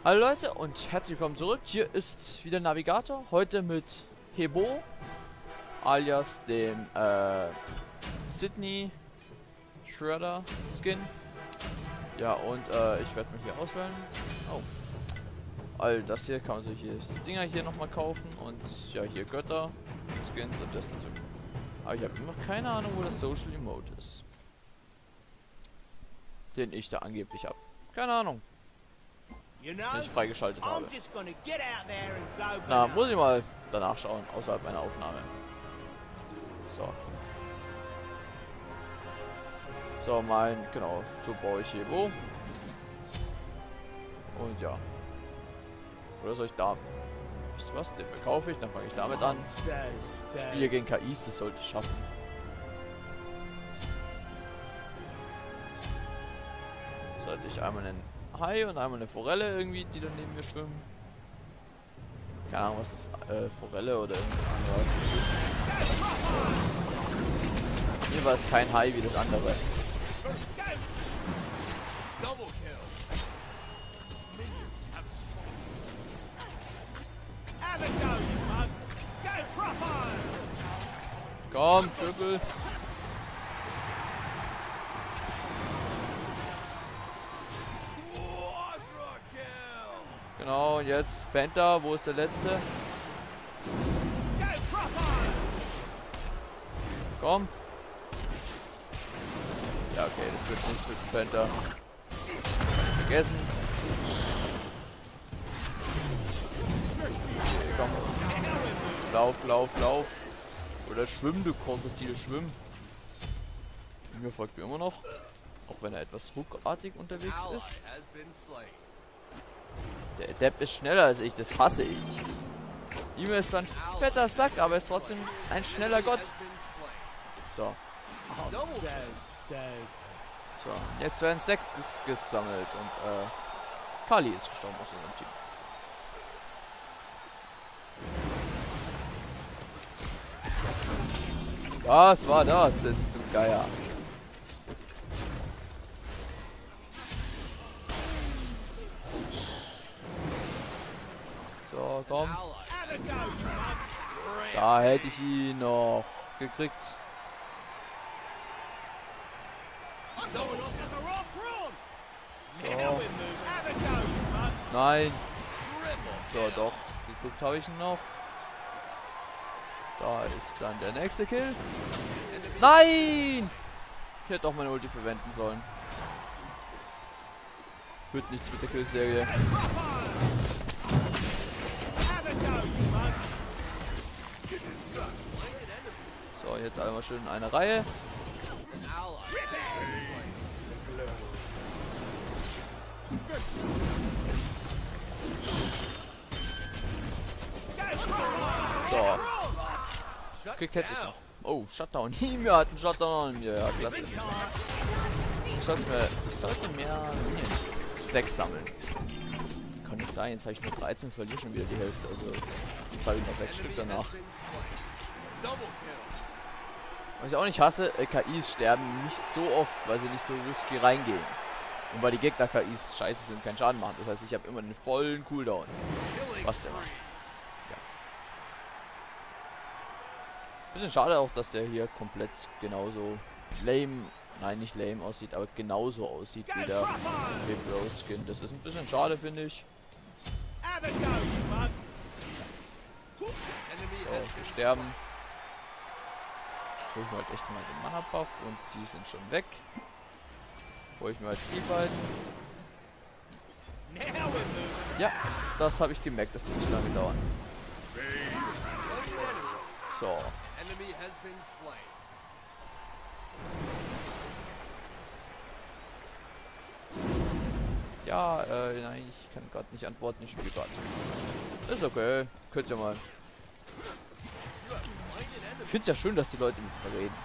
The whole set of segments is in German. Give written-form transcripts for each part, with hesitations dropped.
Hallo Leute und herzlich willkommen zurück. Hier ist wieder Navigator. Heute mit Hebo alias dem Sydney Shredder Skin. Ja, und ich werde mal hier auswählen. Oh. All das hier kann man sich hier Dinger hier nochmal kaufen und ja, hier Götter, Skins und das dazu. Aber ich habe immer noch keine Ahnung, wo das Social Emote ist. Den ich da angeblich habe. Keine Ahnung. Den ich freigeschaltet habe. Na, muss ich mal danach schauen, außerhalb meiner Aufnahme. So. So, genau, so baue ich hier wo. Und ja. Oder soll ich da? Wisst ihr was? Den verkaufe ich, dann fange ich damit an. Spiele gegen KIs, das sollte ich schaffen. Sollte ich einmal einen Hai und einmal eine Forelle irgendwie, die dann neben mir schwimmen. Keine Ahnung, was das Forelle oder irgendein anderer Fisch. Hier war es kein Hai wie das andere. Komm, Triple. Genau, und jetzt Penta, wo ist der letzte? Komm. Ja, okay, das wird nichts mit dem Penta. Vergessen. Okay, komm. Lauf, lauf, lauf. Oder schwimm, du Krokodil, schwimm. Mir folgt mir immer noch. Auch wenn er etwas ruckartig unterwegs ist. Der Depp ist schneller als ich, das hasse ich. Ihm ist so ein fetter Sack, aber er ist trotzdem ein schneller Gott. So. So, jetzt werden Stacks gesammelt und Kali ist gestorben aus unserem Team. Was war das jetzt zum Geier? So, komm. Da hätte ich ihn noch gekriegt. So. Nein. So, doch. Geguckt habe ich ihn noch. Da ist dann der nächste Kill. Nein! Ich hätte auch meine Ulti verwenden sollen. Wird nichts mit der Killserie. So, jetzt einmal schön in einer Reihe. So. Kriegt hätte ich noch. Oh, Shutdown. Mir hat einen Shutdown an mir. Ja, klasse. Ich sollte mehr Minions Stacks sammeln. Kann nicht sein, jetzt habe ich nur 13, verliere schon wieder die Hälfte. Also, jetzt habe ich noch 6 Stück danach. Was ich auch nicht hasse, KIs sterben nicht so oft, weil sie nicht so risky reingehen. Und weil die Gegner-KIs scheiße sind, keinen Schaden machen. Das heißt, ich habe immer einen vollen Cooldown. Was denn? Ja. Bisschen schade auch, dass der hier komplett genauso lame, nein nicht lame aussieht, aber genauso aussieht wie der Bro Skin. Das ist ein bisschen schade, finde ich. So, wir sterben. Hol ich mir halt echt mal den Mana-Buff und die sind schon weg. Hol ich mir halt die beiden. Ja, das habe ich gemerkt, dass die zu lange dauern. So. Ja, nein, ich kann gerade nicht antworten, ich spiele gerade. Ist okay, könnt ihr mal. Ich finde es ja schön, dass die Leute mit mir reden.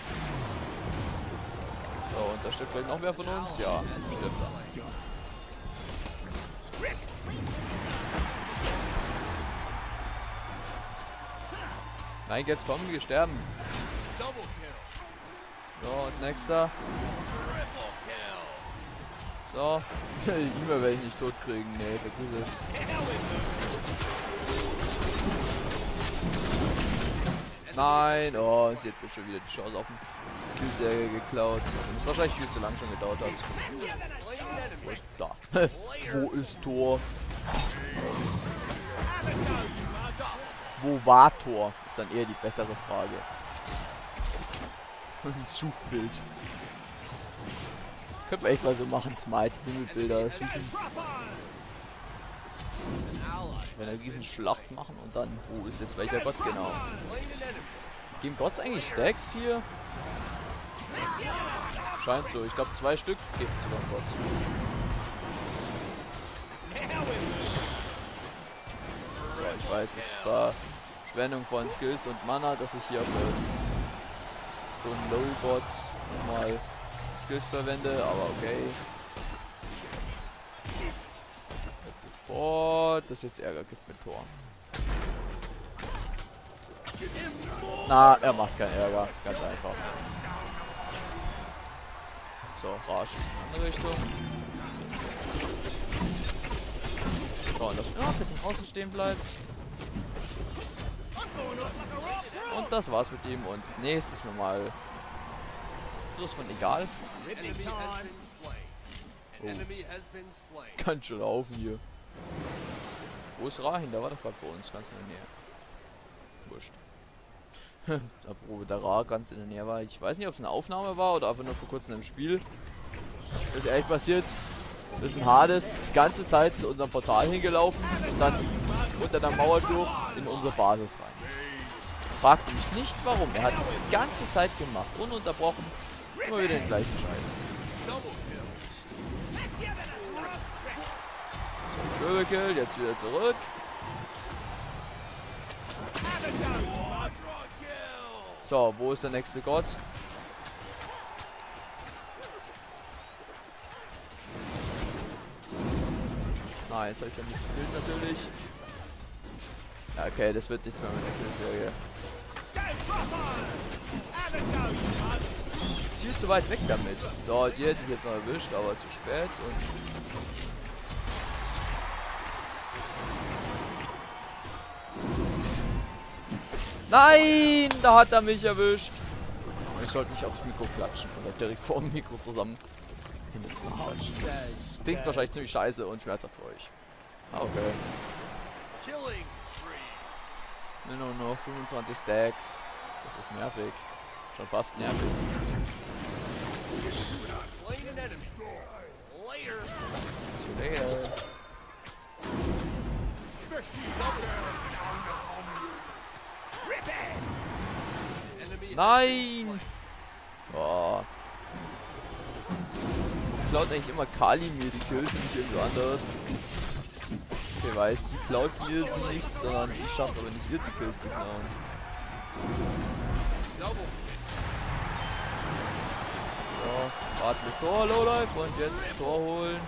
So, und da stirbt vielleicht noch mehr von uns? Ja, stirbt da. Nein, jetzt kommen wir sterben. So, und nächster. So. E-Mail werde ich nicht tot kriegen. Nee, vergiss es. Nein, oh, und sie hat mir schon wieder die Chance auf den Killserie geklaut. Und es wahrscheinlich viel zu lang schon gedauert hat. Wo ist da? Wo ist Tor? Wo war Tor? Ist dann eher die bessere Frage. Ein Suchbild. Könnte man echt mal so machen, Smite, Wimmelbilder suchen. Wenn eine riesen Schlacht machen und dann, wo ist jetzt welcher Gott genau? Geben Gods eigentlich Stacks hier? Scheint so, ich glaube 2 Stück geben sogar Gott. So, ich weiß, es war Verschwendung von Skills und Mana, dass ich hier für so einen Low-Bot nochmal Skills verwende, aber okay. Bevor das jetzt Ärger gibt mit Tor. Na, er macht keinen Ärger, ganz einfach. So, Rage ist in eine andere Richtung. Schauen, dass er ein bisschen außen stehen bleibt. Und das war's mit ihm und nächstes Mal. Das ist von egal. Oh. Kann schon laufen hier. Wo ist Rahin? Der war doch gerade bei uns, ganz in der Nähe. Wurscht. Obwohl der Ra ganz in der Nähe war. Ich weiß nicht, ob es eine Aufnahme war oder einfach nur vor kurzem im Spiel. Das ist echt passiert. Das ist ein Hades die ganze Zeit zu unserem Portal hingelaufen und dann unter der Mauer durch in unsere Basis rein. Fragt mich nicht warum. Er hat es die ganze Zeit gemacht. Ununterbrochen. Immer wieder den gleichen Scheiß. Schwirbelkill, jetzt wieder zurück. So, wo ist der nächste Gott? Nein, jetzt habe ich dann nicht gekillt natürlich. Ja, okay, das wird nichts mehr mit der Killserie. Viel zu weit weg damit. So, die hätte ich jetzt noch erwischt, aber zu spät und... Nein, da hat er mich erwischt. Ich sollte nicht aufs Mikro klatschen oder direkt vor dem Mikro zusammen klatschen. Das klingt wahrscheinlich ziemlich scheiße und schmerzhaft für euch. Ah, okay. Nur noch 25 Stacks. Das ist nervig. Schon fast nervig. See you later. Nein! Boah. Klaut eigentlich immer Kali mir die Kills, nicht irgendwo anders. Wer weiß, sie klaut mir sie nicht, sondern ich schaffe aber nicht ihr die Kills zu klauen. So, warten bis Tor low läuft und jetzt Tor holen.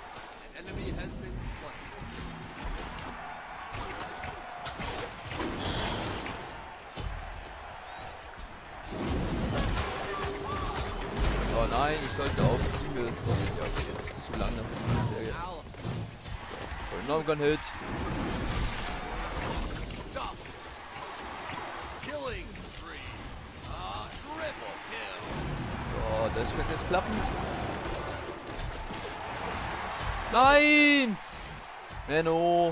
Oh nein, ich sollte auf Ziel lösen. Ja, okay, jetzt ist zu lange für die Serie. Noch ein Hit. So, das wird jetzt klappen. Nein! Menno!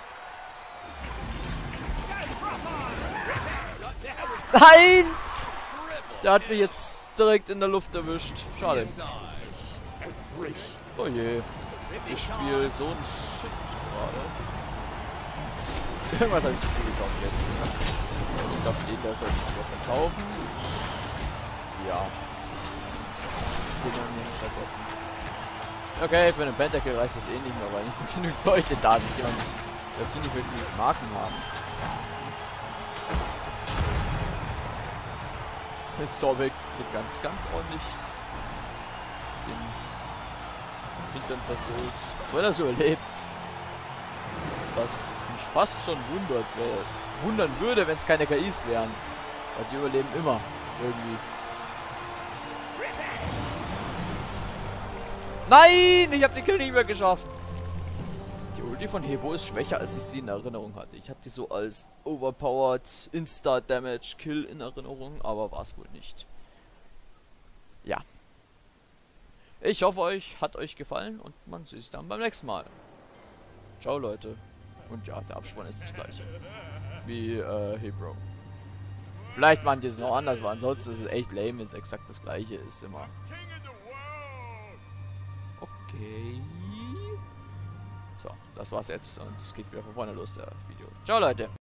Nein! Der hat mich jetzt direkt in der Luft erwischt. Schade. Oh je. Ich spiele so ein Shit gerade. Irgendwas habe ich zu viel gekauft jetzt. Ich glaube, den da sollte ich sogar verkaufen. Ja. Den haben wir nicht vergessen. Okay, für einen Pentakill reicht das eh nicht mehr, weil nicht genügend Leute da sind, dass sie nicht wirklich Marken haben. Sobek wird ganz ordentlich den Hintern versucht. Wenn er so erlebt. Was mich fast schon wundern würde, wenn es keine KIs wären. Weil die überleben immer irgendwie. Nein! Ich habe den Kill nicht mehr geschafft. Die Ulti von Hebo ist schwächer, als ich sie in Erinnerung hatte. Ich hatte die so als overpowered Insta-Damage-Kill in Erinnerung, aber war es wohl nicht. Ja. Ich hoffe, euch hat euch gefallen und man sieht sich dann beim nächsten Mal. Ciao, Leute. Und ja, der Abspann ist das gleiche. Wie, Hebro. Vielleicht manche es noch anders, aber ansonsten ist es echt lame, wenn es exakt das gleiche ist immer. Okay. So, das war's jetzt und es geht wieder von vorne los, der Video. Ciao, Leute.